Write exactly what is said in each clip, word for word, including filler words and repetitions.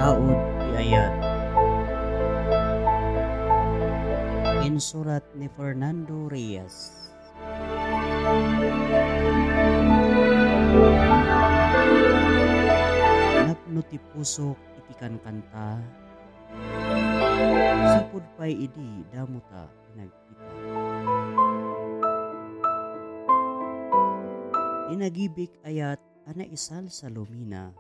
Itataud Ti Ayat. Insurat ni Fernando Reyes. Napno ti pusok iti kankanta, Sipud pay idi damota nagkita. Tinagibik ayat naisalsalumina,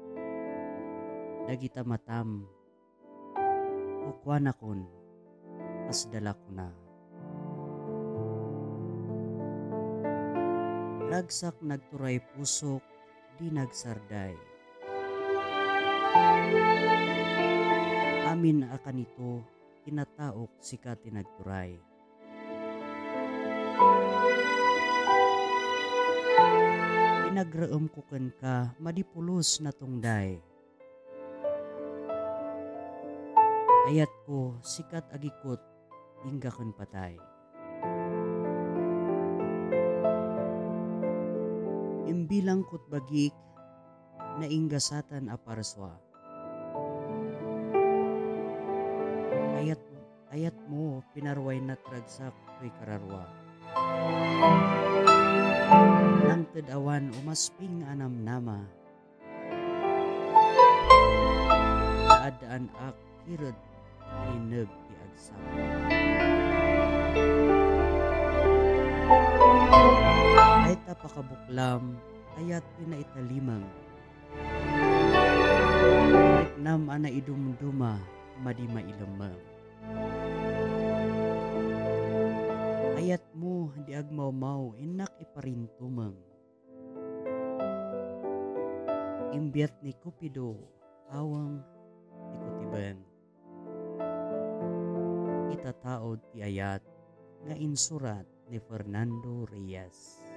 Dagita matam, kukuanakon, kasda kuna. Ragsak nagturay pusok, di nagsarday. Amin a kanito, kinataok sika't Tinagturay. Pinagraemko kenka, madi pulos natungday. Ayatko, sika't agikut, hingga ken patay. Imbilangko't bagik, nainggasatan a parswa. Ayat, ayat mo, pinarnuayna't ragsak to'y kararwa. Nang tadawan umasping anam nama, daadaan ak kirad ineg ti agsak. Ayta pakabuklam, ayat pinaitalimang. Reknam ana idumduma, madi mailemang. Ayat mo di agmaumaw, inak iparintumang. Imbiat ni Kupido, awang ikutiban. Itataud Ti Ayat, nga insurat ni Fernando Reyes.